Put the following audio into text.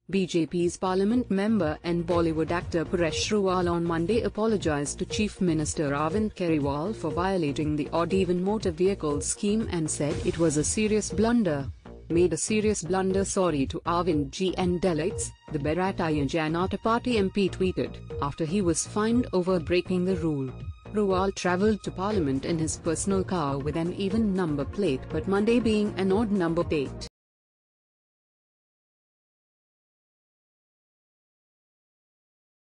BJP's parliament member and Bollywood actor Paresh Rawal on Monday apologised to Chief Minister Arvind Kejriwal for violating the odd-even motor vehicle scheme and said it was a serious blunder. Made a serious blunder, sorry to Arvind ji and delegates, the Bharatiya Janata Party MP tweeted, after he was fined over breaking the rule. Rawal travelled to Parliament in his personal car with an even number plate but Monday being an odd number plate.